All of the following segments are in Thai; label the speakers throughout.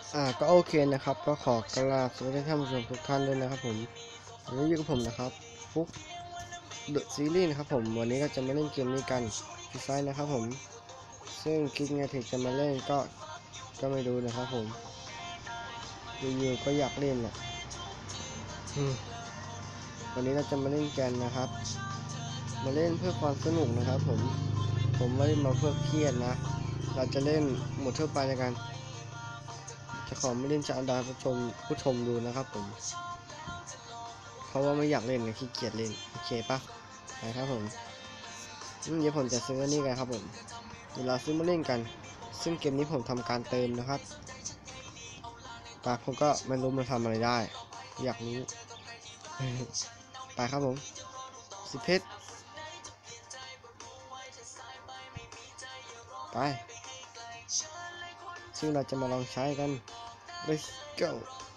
Speaker 1: ก็โอเคนะครับก็ขอกราบสวัสดีท่านผู้ชมทุกท่านด้วยนะครับผมวันนี้อยู่กับผมนะครับฟุกเดอะซีรีส์นะครับผมวันนี้ก็จะมาเล่นเกมนี้กันฟีไฟนะครับผมซึ่งคิดไงถึงจะมาเล่นก็ไม่รู้นะครับผมอยู่ๆก็อยากเล่นแหละวันนี้เราจะมาเล่นกันนะครับมาเล่นเพื่อความสนุกนะครับผมไม่ได้มาเพื่อเครียดนะเราจะเล่นหมดทั่วไปในการจะขอไม่เล่นจะเอาดาวผู้ชมดูนะครับผมเพราะว่าไม่อยากเล่นนะขี้เกียจเล่นโอเคปะไปครับผมเดี๋ยวผมจะซื้อนี่กันครับผมเดี๋ยวเราซื้อมาเล่นกันซึ่งเกมนี้ผมทำการเติมนะครับแต่ผมก็ไม่รู้มันทำอะไรได้อยากรู้ไปครับผม10 เพชรไปซึ่งเราจะมาลองใช้กัน let's go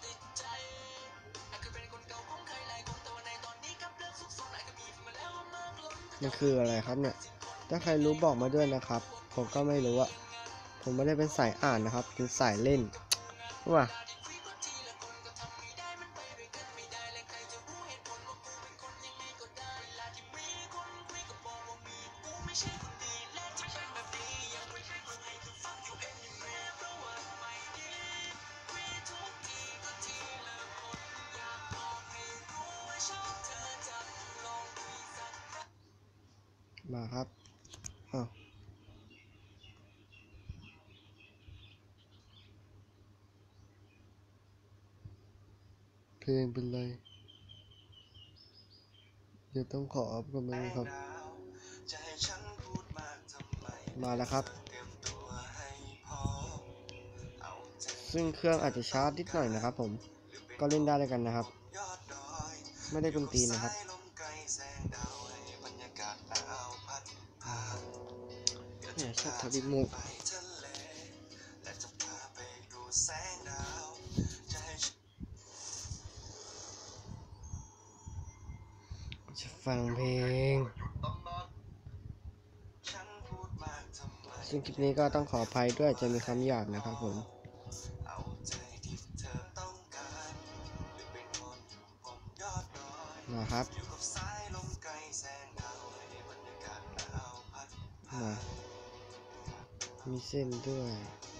Speaker 1: มันคืออะไรครับเนี่ยถ้าใครรู้บอกมาด้วยนะครับผมก็ไม่รู้อะผมไม่ได้เป็นสายอ่านนะครับเป็นสายเล่นว่ามาครับอ้าวเพลงเป็นไรเดี๋ยวต้องขออัพกันมาครับมาแล้วครับซึ่งเครื่องอาจจะช้านิดหน่อยนะครับผมก็เล่นได้เลยกันนะครับไม่ได้กุนตีนนะครับเนี่ยชอบทำดิมูจะฟังเพลงซึ่งคลิปนี้ก็ต้องขออภัยด้วยจะมีคำหยาบนะครับผมนะครับมามีเส้นด้วย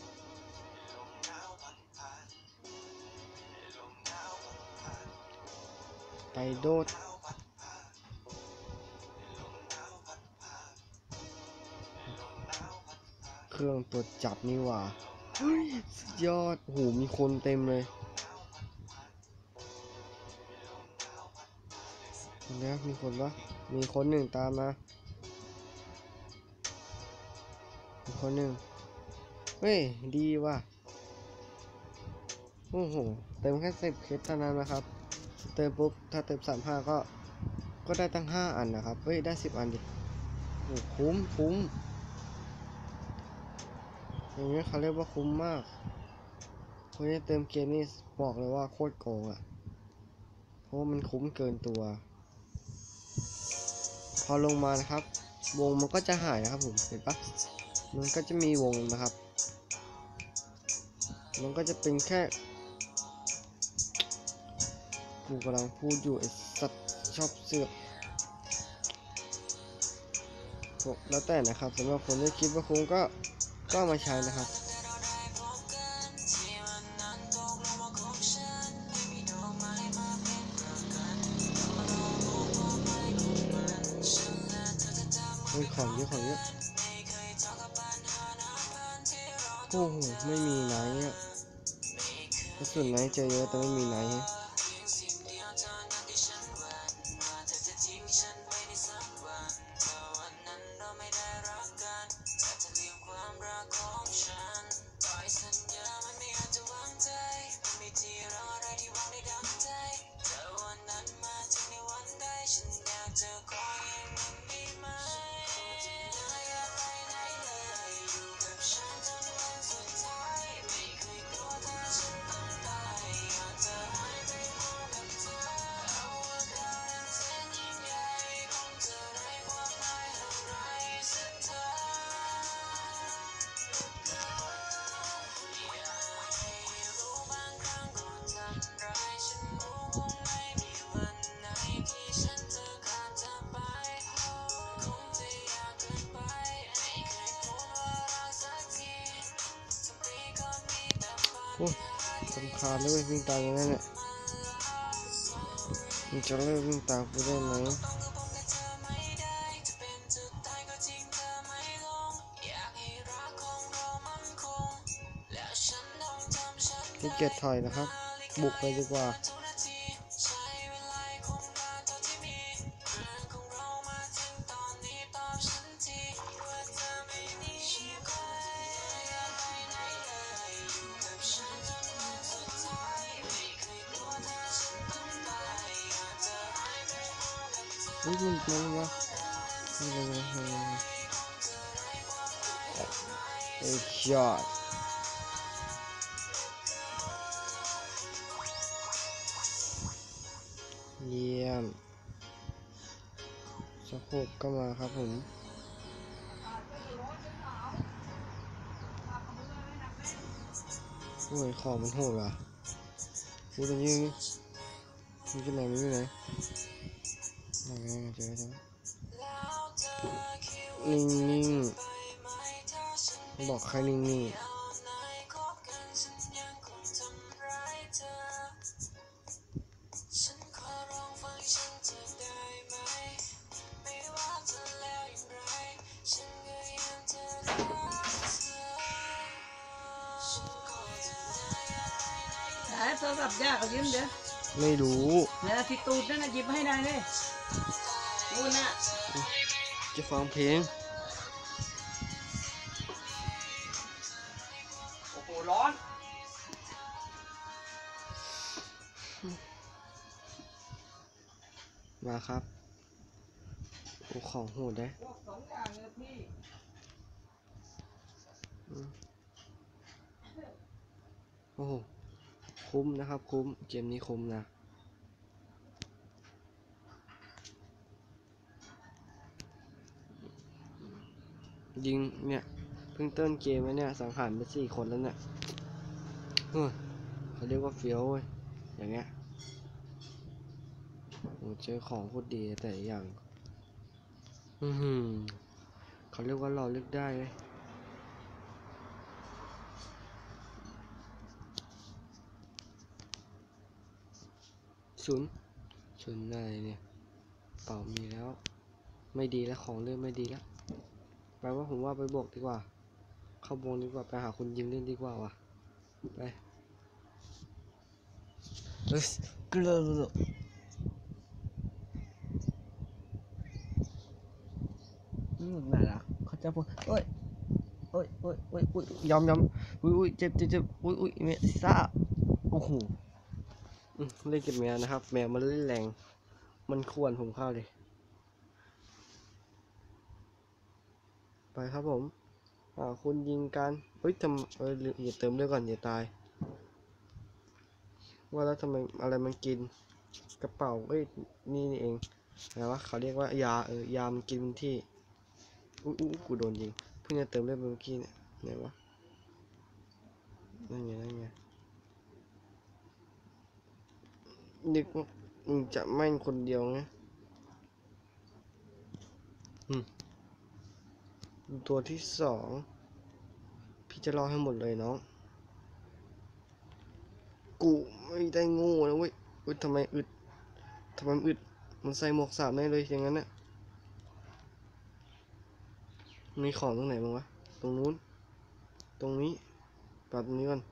Speaker 1: ไปโดดเครื่องตรวจจับนี่หว่าเฮ้ยสุดยอดโหมีคนเต็มเลยนะมีคนวะมีคนหนึ่งตามมามีคนหนึ่งเฮ้ยดีว่ะโอ้โหเติมแค่10 เคสเท่านั้นนะครับเติมปุ๊บถ้าเติม35ก็ได้ตั้ง5 อันนะครับเฮ้ยได้10 อันดิโอ้คุ้มอย่างนี้เขาเรียกว่าคุ้มมากคนที่เติมเกมนี่บอกเลยว่าโคตรโกงอ่ะเพราะว่ามันคุ้มเกินตัวพอลงมานะครับวงมันก็จะหายนะครับผมเห็นปะมันก็จะมีวงนะครับมันก็จะเป็นแค่กูกำลังพูดอยู่ไอ้สัตว์ชอบเสือกแล้วแต่นะครับสำหรับคนที่คิดว่าคุ้มก็มาใช้นะครับของเยอะโอ้โหไม่มีไหนอ่ะกระสุนไหนเจอเยอะแต่ไม่มีไหนโอ้ยสำคาญเลยเว้ยวิ่งตามอย่างนั้นแหละมึงจะเลิกวิ่งตามกูได้ไหมขี้เกียจถอยนะครับบุกไปดีกว่าอุ้ยมันวะไอ้ช็อตเยี่ยมสะโพกก็มาครับผมโอ้ยของมันโหดว่ะกูจะยิงมันอยู่ไหนมันอยู่ไหนเจอนิ่งๆบอกใครนิ่งๆ
Speaker 2: โทรศัพท์ยากเอายืมเดี๋ยว
Speaker 1: ไม่รู้
Speaker 2: เนี่ยที่ตูดนั่นนะหยิบให้ได้เลยนู่นน่ะ
Speaker 1: จะฟังเพลง
Speaker 2: โอ้โหร้อน
Speaker 1: มาครับโอ้ของโหดได้
Speaker 2: พวกสองอย่างเลยพี่
Speaker 1: โอ้โหคุ้มนะครับคุ้มเกมนี้คุ้มนะยิงเนี่ยเพิ่งต้นเกมไว้เนี่ยสังหารไป4 คนแล้วเนี่ยเขาเรียกว่าเฟี้ยวเว้ยอย่างเงี้ยโอ้เจอของโคตรดีแต่อย่างเขาเรียกว่าเราเลือกได้เลยศูนย์อะไรเนี่ยเปล่ามีแล้วไม่ดีแล้วของเริ่มไม่ดีแล้วแปลว่าผมว่าไปบวกดีกว่าเข้าวงดีกว่าไปหาคนยิงเล่นดีกว่าว่ะไปกลัวไหนล่ะเขาจะพูดโอ้ยยอมอุ้ยเจ็บอุ้ยเมซ่าโอ้โหเล่นกับแมวนะครับแมวมันเล่นแรงมันควรผมเข้าเลยไปครับผมคุณยิงกันเฮ้ยอย่าเติมเลือดก่อนอย่าตายว่าแล้วทำไมอะไรมันกินกระเป๋าเอ้ยนี่เองอะไรวะเขาเรียกว่ายายามันกินพื้นที่อุ้ยกูโดนยิงเพิ่งจะเติมเลือดเมื่อกี้เนี่ยไหนวะนั่นไงนึกว่ามึงจะไม่คนเดียวไงตัวที่2พี่จะรอให้หมดเลยน้องกูไม่ได้โง่นะเว้ยทำไมมันอึดมันใส่หมวก3ได้เลยอย่างนั้นน่ะมีของตรงไหนบ้างวะตรงนู้นตรงนี้ปรับตรงนี้ก่อน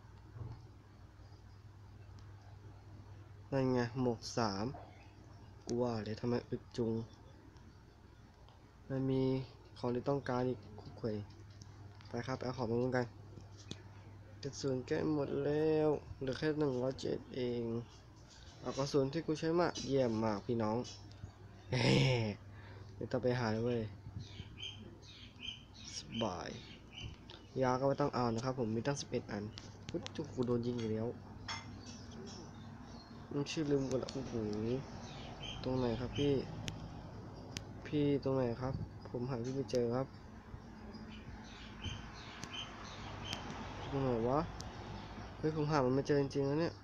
Speaker 1: นั่นไงหมวกกูว่าเลยทำไมอึดจุงมันมีของที่ต้องการอีกคุกเขยไปครับเอาของมาลุ้นกันกระสุนแก้หมดแล้วเหลือแค่107เองเอากระสุนที่กูใช้มาเยี่ยมมากพี่น้องเฮ้ไม่ต้องไปหาเลยเว้ยสบายยาก็ไม่ต้องเอานะครับผมมีตั้ง11 อันจุกกูโดนยิงอยู่แล้วมันชื่อลืมกันละโอ้โหตรงไหนครับพี่ตรงไหนครับผมหาพี่ไม่เจอครับตรงไหนวะเฮ้ยผมหามันไม่เจอจริงๆแล้วเนี่ย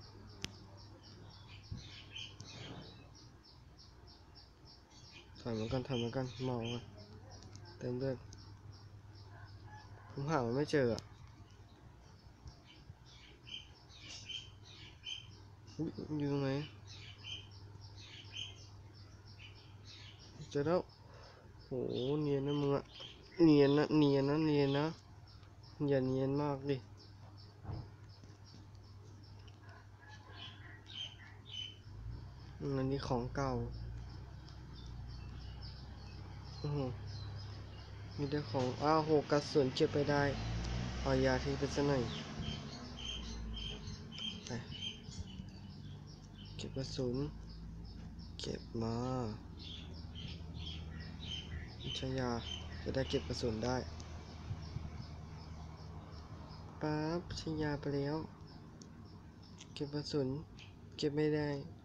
Speaker 1: ถอยเหมือนกันมองกันเต็มเลยผมหามันไม่เจออุ๊ยอยู่ตรงไหนเจอแล้วโหเนียนนะมึงอะเนียนนะเนียนนะเนียนนะอย่าเนียนมากดิอันนี้ของเก่ามีแต่ของโหกระสุนเก็บไปได้เอายาทิ้งไปซะหน่อยไปเก็บกระสุนเก็บมาใช้ยาจะได้เก็บกระสุนได้ปั๊บใช้ยาไปแล้วเก็บกระสุนเก็บไม่ได้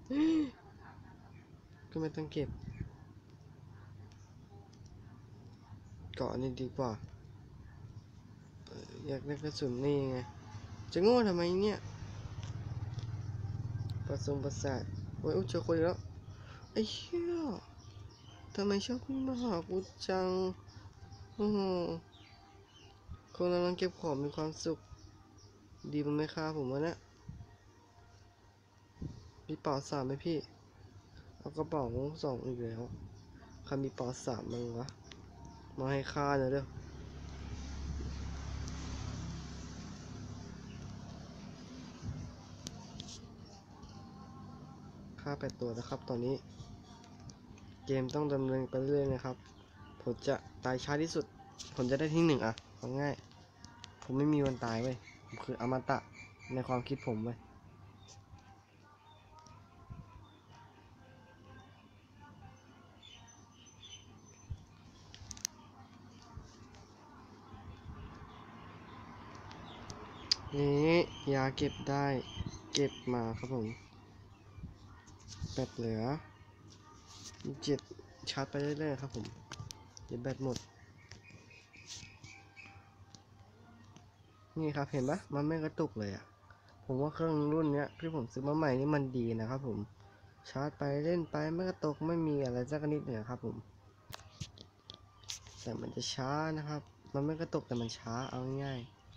Speaker 1: ก็ไม่ต้องเก็บเกาะนี่ดีกว่าอยากได้กระสุนนี่ไงจะโง่ทำไมเนี่ยประสาทโอ้ยเจอคนอีกแล้วไอ้เหี้ยทำไมชอบมาหากูจังคนกำลังเก็บของมีความสุขดีมันไม่ฆ่าผมวะเนี่ยมีเป๋าสามไหมพี่เอากระเป๋าสองอีกแล้วใครมีเป๋าสามมั้งวะมาให้ฆ่าหน่อยเด้อฆ่า8 ตัวนะครับตอนนี้เกมต้องดำเนินไปเรื่อยๆนะครับผมจะตายช้าที่สุดผมจะได้ที่1อ่ะเอาง่ายผมไม่มีวันตายเว้ยผมคืออมตะในความคิดผมเว้ยนี่ยาเก็บได้เก็บมาครับผมแบตเหลือ7ชาร์จไปเรื่อยๆครับผมเดี๋ยวแบตหมดนี่ครับเห็นปะมันไม่กระตุกเลยอ่ะผมว่าเครื่องรุ่นเนี้ยที่ผมซื้อมาใหม่นี่มันดีนะครับผมชาร์จไปเล่นไปไม่กระตุกไม่มีอะไรสักนิดเนี่ยครับผมแต่มันจะช้านะครับมันไม่กระตุกแต่มันช้าเอาง่าย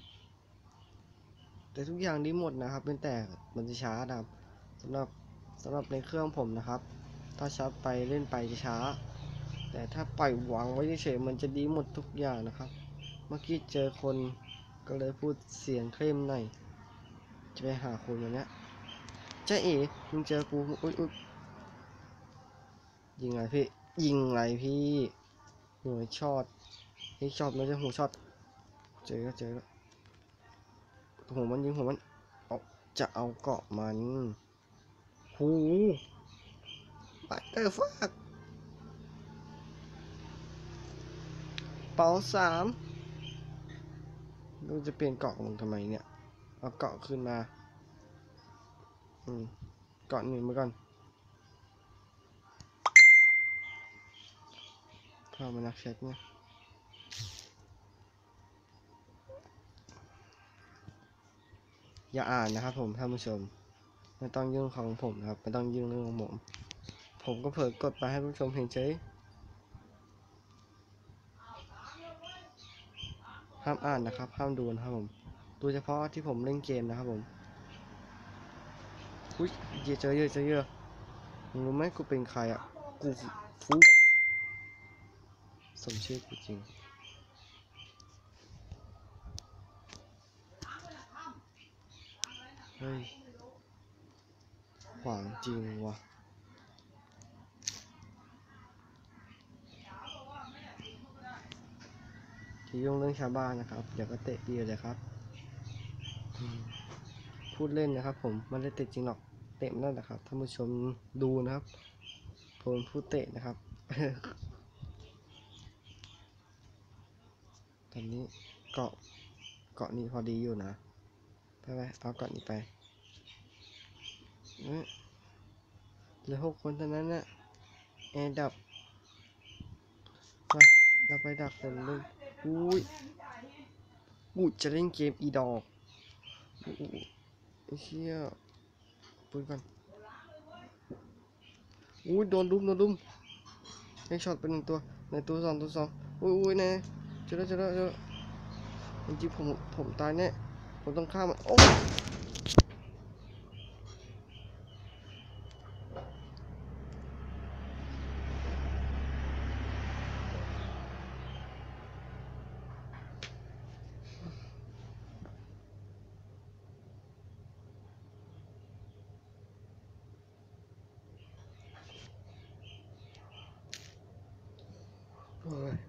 Speaker 1: ๆแต่ทุกอย่างดีหมดนะครับเป็นแต่มันจะช้านะครับสำหรับในเครื่องผมนะครับถ้าชาร์จไปเล่นไปจะช้าแต่ถ้าปล่อยวางไว้เฉยๆมันจะดีหมดทุกอย่างนะครับเมื่อกี้เจอคนก็เลยพูดเสียงเข้มหน่อยจะไปหาคนวันนี้จ้าเอ๋มึงเจอกูอุ๊ยยิงอะไรพี่ยิงอะไรพี่หัวช็อตนี่ช็อตไม่ใช่หัวช็อตเจอแล้วหัวมันยิงหัวมันเอาจะเอาเกาะมันหูปัตเตอร์ฟักเป๋า3เราจะเปลี่ยนเกาะมันทำไมเนี่ยเอาเกาะขึ้นมาเกาะ1มาก่อนพามานักเช็คเนี่ยอย่าอ่านนะครับผมท่านผู้ชมไม่ต้องยุ่งของผมนะครับไม่ต้องยุ่งเรื่องของผมก็เผลอกดไปให้ผู้ชมเห็นเฉยห้ามอ่านนะครับห้ามดูนะครับผมดูเฉพาะที่ผมเล่นเกมนะครับผมอุ้ยเจอเยอะมึงรู้ไหมกูเป็นใครอ่ะกูฟุกสมชื่อกูจริงเฮ้ยขวางจริงวะที่ยุ่งเรื่องชาวบ้านนะครับเดี๋ยวก็เตะดีเลยครับพูดเล่นนะครับผมไม่ได้เตะจริงหรอกเตะนั่นแหละครับท่านผู้ชมดูนะครับผมพูดเตะนะครับ ตอนนี้เกาะนี้พอดีอยู่นะไปเอาเกาะนี้ไปเหลือ6 คนเท่านั้นนะแอร์ดับเราไปดักคนเล่นอุ้ยกูจะเล่นเกมอีดอกไอ้เชี่ยปืนก่อนอุ้ยโดนดุมให้ช็อตไป1 ตัวในตัว2อุ้ยแน่เจอแล้วจริงๆผมตายแน่ผมต้องฆ่ามันโอ้โอ้ย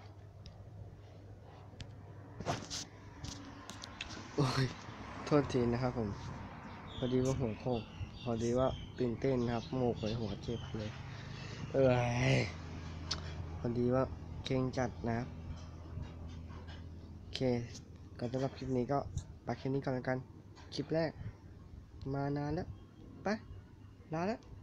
Speaker 1: โอ้ยโทษทีนะครับผม พอดีว่าหัวโขกพอดีว่าตื่นเต้นนะครับโมกไปหัวเจ็บเลย พอดีว่าเก่งจัดนะครับโอเคก่อนสำหรับคลิปนี้ก็ไปแค่นี้ก่อนแล้วกัน คลิปแรก มานานแล้ว ไป ลาแล้ว